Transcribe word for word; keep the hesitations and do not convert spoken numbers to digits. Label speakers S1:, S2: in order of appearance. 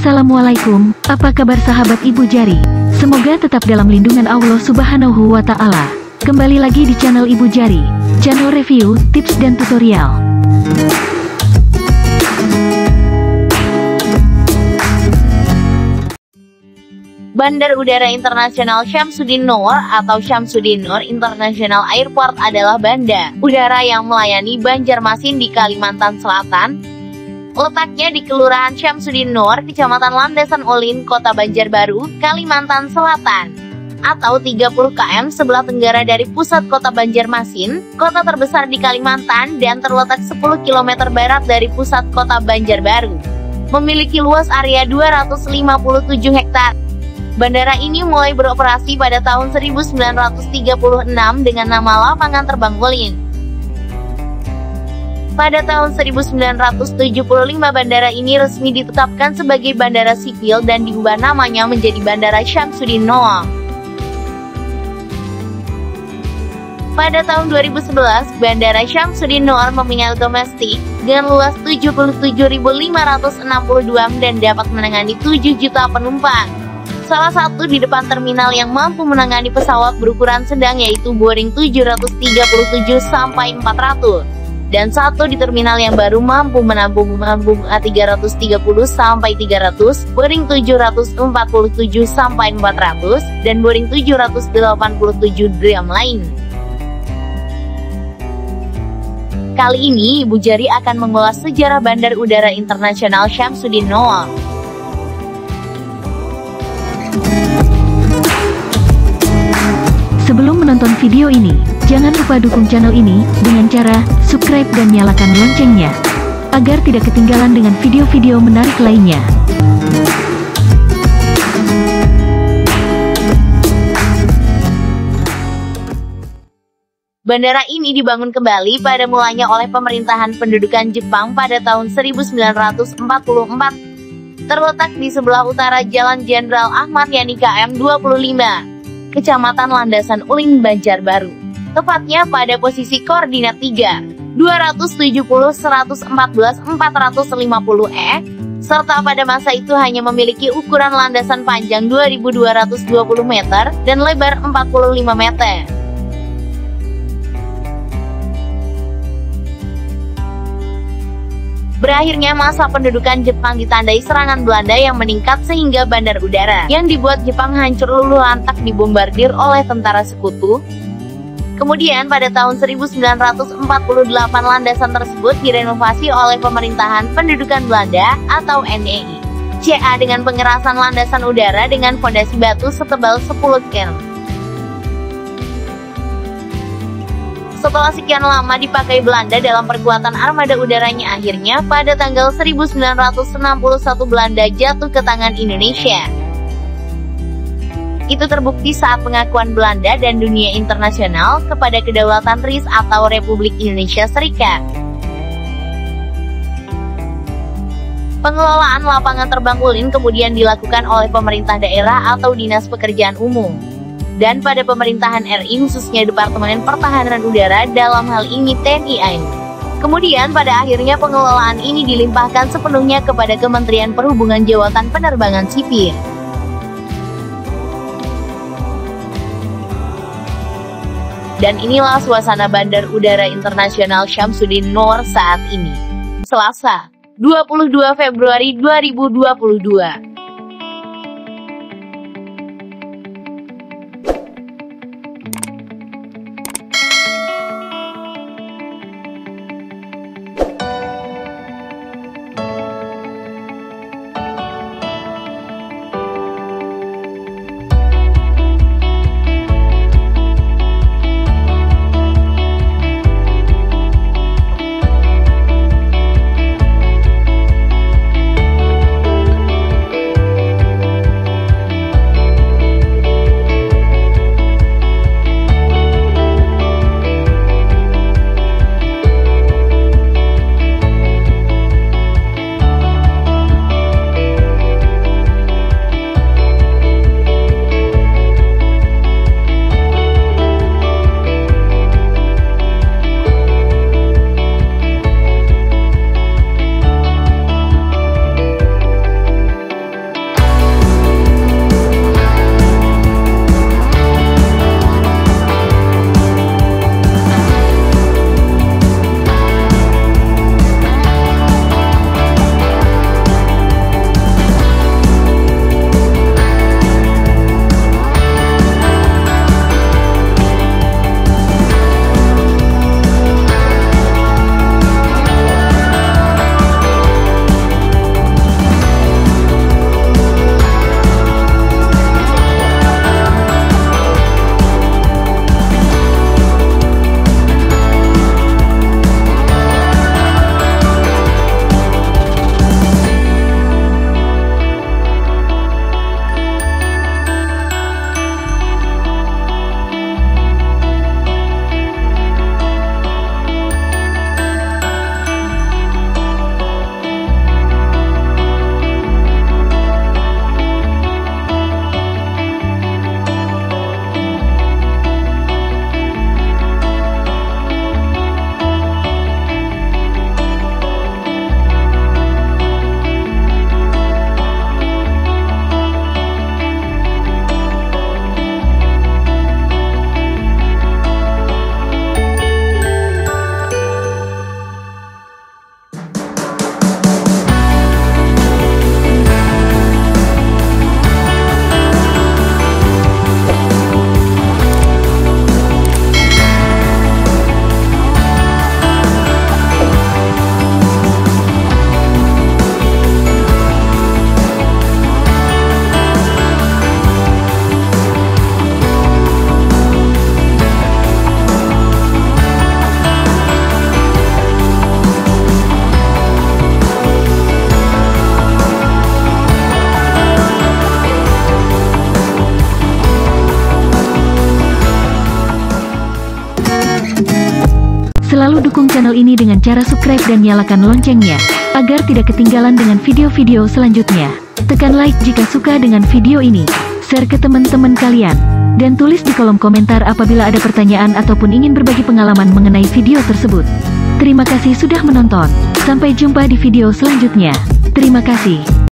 S1: Assalamualaikum, apa kabar sahabat Ibu Jari? Semoga tetap dalam lindungan Allah Subhanahu wa Ta'ala. Kembali lagi di channel Ibu Jari, channel review, tips dan tutorial.
S2: Bandar Udara Internasional Syamsuddin Noor atau Syamsuddin Noor International Airport adalah bandar udara yang melayani Banjarmasin di Kalimantan Selatan. Letaknya di Kelurahan Syamsuddin Noor, Kecamatan Landasan Ulin, Kota Banjarbaru, Kalimantan Selatan, atau tiga puluh kilometer sebelah tenggara dari pusat kota Banjarmasin, kota terbesar di Kalimantan, dan terletak sepuluh kilometer barat dari pusat kota Banjarbaru. Memiliki luas area dua ratus lima puluh tujuh hektar. Bandara ini mulai beroperasi pada tahun seribu sembilan ratus tiga puluh enam dengan nama Lapangan Terbang Ulin. Pada tahun seribu sembilan ratus tujuh puluh lima bandara ini resmi ditetapkan sebagai bandara sipil dan diubah namanya menjadi Bandara Syamsuddin Noor. Pada tahun dua ribu sebelas, Bandara Syamsuddin Noor mempunyai domestik dengan luas tujuh puluh tujuh ribu lima ratus enam puluh dua dan dapat menangani tujuh juta penumpang. Salah satu di depan terminal yang mampu menangani pesawat berukuran sedang yaitu Boeing tujuh ratus tiga puluh tujuh sampai empat ratus. Dan satu di terminal yang baru mampu menampung menampung A tiga ratus tiga puluh sampai tiga ratus, Boeing tujuh ratus empat puluh tujuh sampai empat ratus, dan Boeing tujuh ratus delapan puluh tujuh Dreamliner. Kali ini Ibu Jari akan mengulas sejarah Bandar Udara Internasional Syamsuddin Noor.
S1: Sebelum menonton video ini, jangan lupa dukung channel ini dengan cara subscribe dan nyalakan loncengnya, agar tidak ketinggalan dengan video-video menarik lainnya.
S2: Bandara ini dibangun kembali pada mulanya oleh pemerintahan pendudukan Jepang pada tahun seribu sembilan ratus empat puluh empat. Terletak di sebelah utara Jalan Jenderal Ahmad Yani K M dua puluh lima, Kecamatan Landasan Ulin, Banjarbaru. Tepatnya pada posisi koordinat tiga, dua ratus tujuh puluh, seratus empat belas, empat ratus lima puluh E, serta pada masa itu hanya memiliki ukuran landasan panjang dua ribu dua ratus dua puluh meter dan lebar empat puluh lima meter. Berakhirnya masa pendudukan Jepang ditandai serangan Belanda yang meningkat sehingga bandar udara yang dibuat Jepang hancur luluh lantak dibombardir oleh tentara sekutu. Kemudian pada tahun seribu sembilan ratus empat puluh delapan landasan tersebut direnovasi oleh pemerintahan pendudukan Belanda atau N E I C A dengan pengerasan landasan udara dengan fondasi batu setebal sepuluh kilometer. Setelah sekian lama dipakai Belanda dalam perkuatan armada udaranya, akhirnya pada tanggal seribu sembilan ratus enam puluh satu Belanda jatuh ke tangan Indonesia. Itu terbukti saat pengakuan Belanda dan dunia internasional kepada kedaulatan R I S atau Republik Indonesia Serikat. Pengelolaan lapangan terbang Ulin kemudian dilakukan oleh pemerintah daerah atau Dinas Pekerjaan Umum. Dan pada pemerintahan R I khususnya Departemen Pertahanan Udara, dalam hal ini T N I A I. Kemudian pada akhirnya pengelolaan ini dilimpahkan sepenuhnya kepada Kementerian Perhubungan Jawatan Penerbangan Sipil. Dan inilah suasana Bandar Udara Internasional Syamsuddin Noor saat ini. Selasa, dua puluh dua Februari dua ribu dua puluh dua.
S1: dukung channel ini dengan cara subscribe dan nyalakan loncengnya, agar tidak ketinggalan dengan video-video selanjutnya. Tekan like jika suka dengan video ini, share ke teman-teman kalian, dan tulis di kolom komentar apabila ada pertanyaan ataupun ingin berbagi pengalaman mengenai video tersebut. Terima kasih sudah menonton, sampai jumpa di video selanjutnya. Terima kasih.